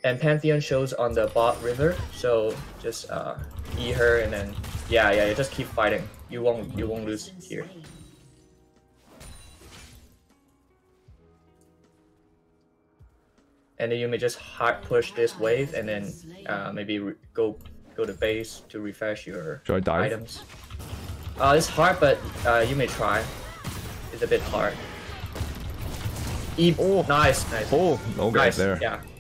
And Pantheon shows on the bot river, so just E her and then yeah, just keep fighting. You won't lose here. And then you may just hard push this wave and then maybe go to base to refresh your items. It's hard, but you may try. It's a bit hard. Oh, nice. Oh, no guys there. Yeah.